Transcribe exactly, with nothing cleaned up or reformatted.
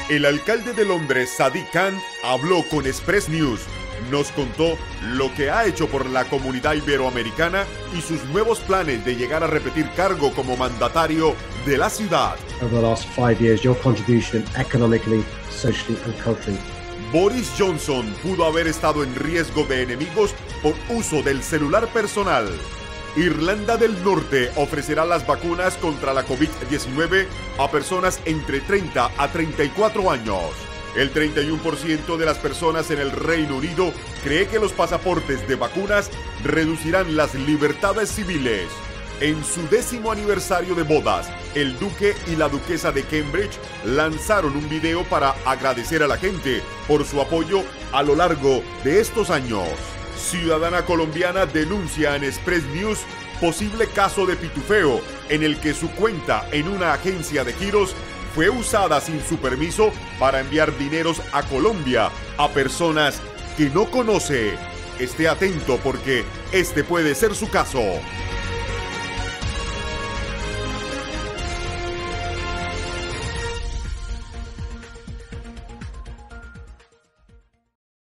El alcalde de Londres, Sadiq Khan, habló con Express News. Nos contó lo que ha hecho por la comunidad iberoamericana y sus nuevos planes de llegar a repetir cargo como mandatario de la ciudad. Over the last five years, your contribution economically, socially and culturally. Boris Johnson pudo haber estado en riesgo de enemigos por uso del celular personal. Irlanda del Norte ofrecerá las vacunas contra la COVID diecinueve a personas entre treinta a treinta y cuatro años. El treinta y uno por ciento de las personas en el Reino Unido cree que los pasaportes de vacunas reducirán las libertades civiles. En su décimo aniversario de bodas, el duque y la duquesa de Cambridge lanzaron un video para agradecer a la gente por su apoyo a lo largo de estos años. Ciudadana colombiana denuncia en Express News posible caso de pitufeo en el que su cuenta en una agencia de giros fue usada sin su permiso para enviar dineros a Colombia a personas que no conoce. Esté atento porque este puede ser su caso.